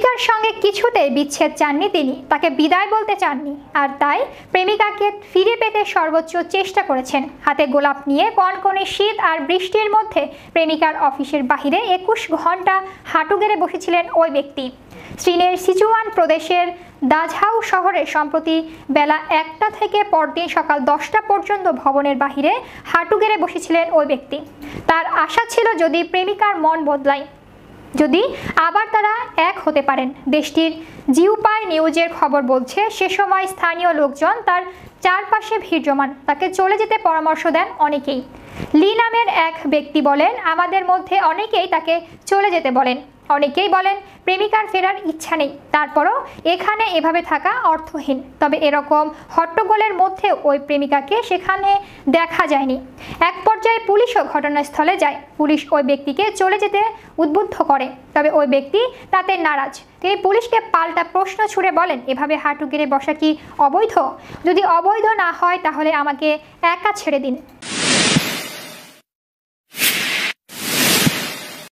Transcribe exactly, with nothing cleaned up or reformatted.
প্রেমিকার সঙ্গে কিছুতেই বিচ্ছেদ চাননি তিনি, তাকে বিদায় বলতে চাননি, আর তাই প্রেমিকাকে ফিরে পেতে সর্বোচ্চ চেষ্টা করেছেন। হাতে গোলাপ নিয়ে কনকনে শীত আর বৃষ্টির মধ্যে প্রেমিকার অফিসের বাহিরে একুশ ঘন্টা হাঁটু গেড়ে বসেছিলেন ওই ব্যক্তি। চীনের সিচুয়ান প্রদেশের দাঝাও শহরে সম্প্রতি বেলা একটা থেকে পরদিন সকাল দশটা পর্যন্ত ভবনের বাহিরে হাঁটু গেড়ে বসেছিলেন ওই ব্যক্তি। তার আশা ছিল যদি প্রেমিকার মন বদলায়, যদি আবার তারা এক হতে পারেন। দেশটির জিউপাই নিউজের খবর বলছে, সে সময় স্থানীয় লোকজন তার চারপাশে ভিড় জমান, তাকে চলে যেতে পরামর্শ দেন অনেকেই। লি নামের এক ব্যক্তি বলেন, আমাদের মধ্যে অনেকেই তাকে চলে যেতে বলেন, অনেকেই বলেন প্রেমিকার ফেরার ইচ্ছা নেই, তারপরও এখানে এভাবে থাকা অর্থহীন। তবে এরকম হট্টগোলের মধ্যে ওই প্রেমিকাকে সেখানে দেখা যায়নি। এক পর্যায়ে পুলিশও ঘটনাস্থলে যায়। পুলিশ ওই ব্যক্তিকে চলে যেতে উদ্বুদ্ধ করে, তবে ওই ব্যক্তি তাতে নারাজ। তিনি পুলিশকে পাল্টা প্রশ্ন ছুড়ে বলেন, এভাবে হাঁটু গেড়ে বসা কি অবৈধ? যদি অবৈধ না হয় তাহলে আমাকে একা ছেড়ে দিন।